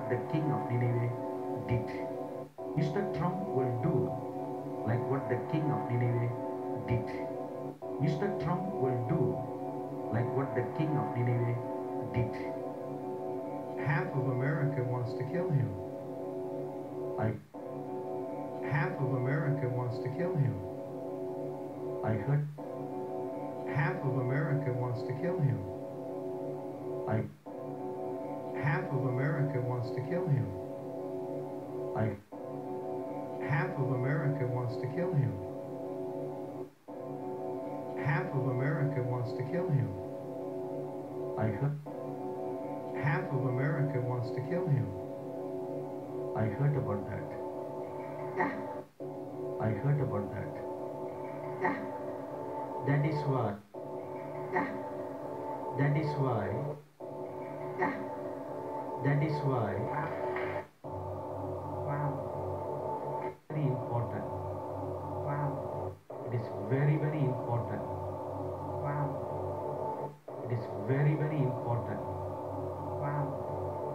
what the king of Nineveh did. Mr. Trump will do like what the king of Nineveh did. Mr. Trump will do like what the king of Nineveh did. Half of America wants to kill him. I, Half of America wants to kill him. I heard, Half of America wants to kill him. I, Half of America wants to kill him. I, Half of America wants to kill him. Half of America wants to kill him. I heard, Half of America wants to kill him. I heard about that. I heard about that. That is what, that is why, that is why, very important. It is very, very important. It is very, very important.